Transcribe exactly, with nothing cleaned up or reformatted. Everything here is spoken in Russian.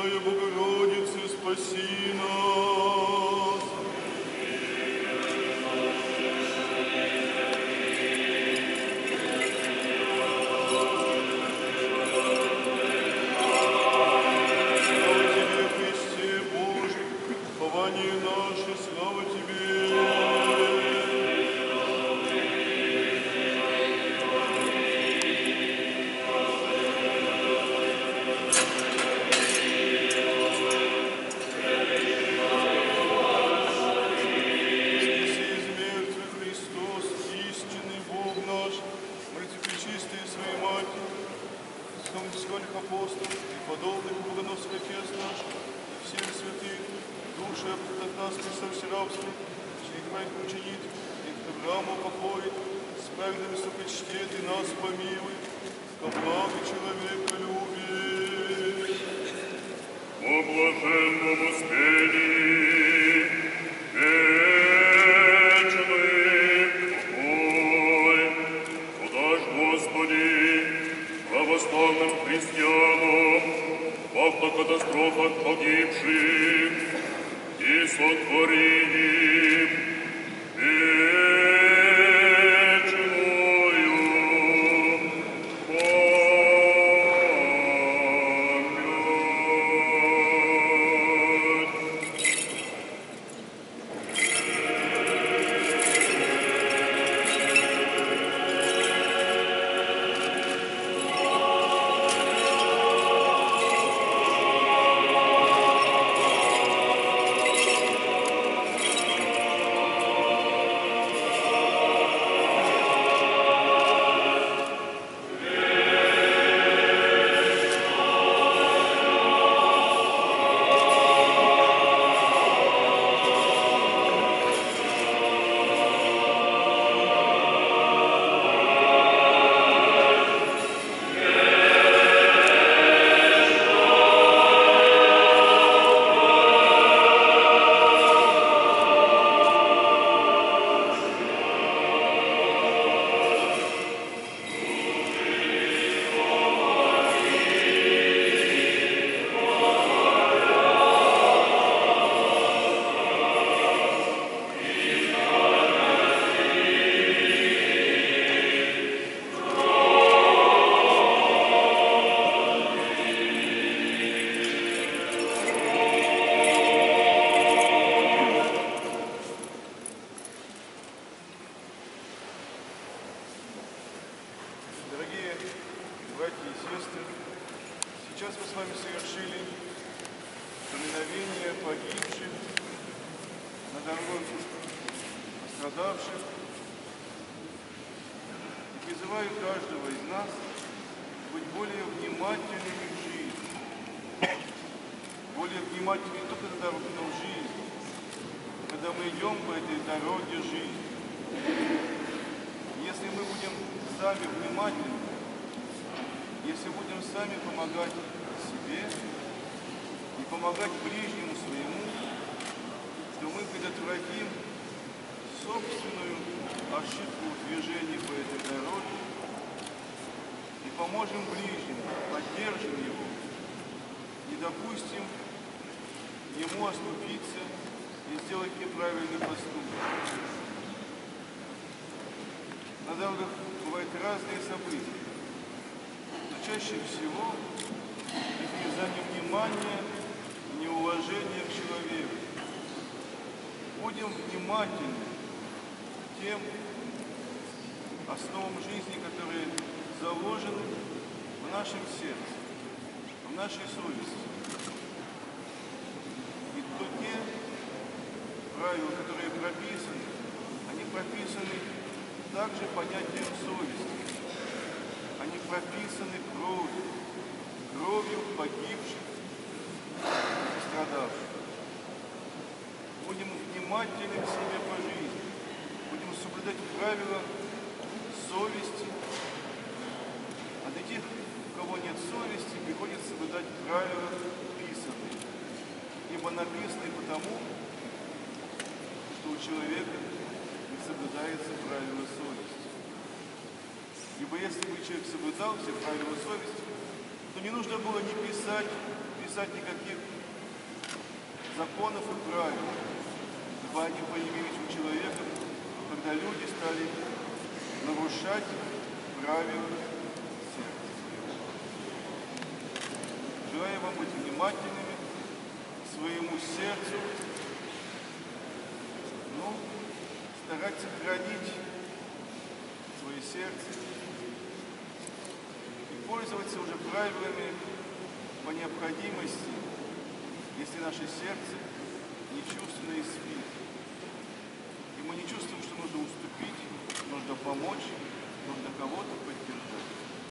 Пресвятая Богородица, спаси нас. Слава Тебе, Христе Божий, упование наше, слава Тебе. Апостолов и подобных Богоносных отец наш, всех святых, души от нас Христос рабствует, через твоих ученит, и к Аврааму походит, с праведными сопочтет и нас помилуй, ко благу человека любит. О блаженном успении, вечный покой, подашь, Господи, православным христианам в автокатастрофах погибших и сотвори им вечную Дорогие братья и сестры, сейчас мы с вами совершили поминовение погибших, на дороге пострадавших. И призываю каждого из нас быть более внимательными в жизни, более внимательными не только когда но в жизни, когда мы идем по этой дороге жизни. Если мы будем сами внимательны, если будем сами помогать себе и помогать ближнему своему, то мы предотвратим собственную ошибку в движении по этой дороге и поможем ближнему, поддержим его, не допустим ему оступиться и сделать неправильный поступок. На дорогах бывают разные события, но чаще всего это из-за невнимания и неуважения к человеку. Будем внимательны к тем основам жизни, которые заложены в нашем сердце, в нашей совести. И то те правила, которые прописаны, они прописаны также понятием совести. Они прописаны кровью, кровью погибших, пострадавших. Будем внимательны к себе по жизни, будем соблюдать правила совести. А для тех, у кого нет совести, приходится соблюдать правила писанные. Ибо написаны потому, что у человека не соблюдается правило совести. Ибо если бы человек соблюдал все правила совести, то не нужно было ни писать писать никаких законов и правил, ибо они появились у человека, когда люди стали нарушать правила сердца своего. Желаю вам быть внимательными к своему сердцу, ну, стараться хранить свое сердце и пользоваться уже правилами по необходимости, если наше сердце нечувственно и спит. И мы не чувствуем, что нужно уступить, нужно помочь, нужно кого-то поддержать.